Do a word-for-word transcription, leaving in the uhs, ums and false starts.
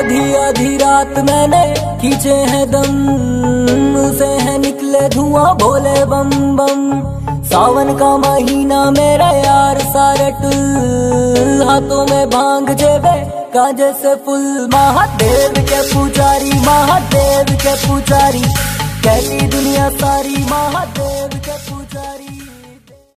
आधी आधी रात मैंने खींचे हैं दम, उसे है निकले धुआं भोले बम बम। सावन का महीना मेरा यार सारे टुल, हाथों में भांग जेबे कांजे से फुल। महादेव के पुजारी, महादेव के पुजारी, कहती दुनिया सारी महादेव।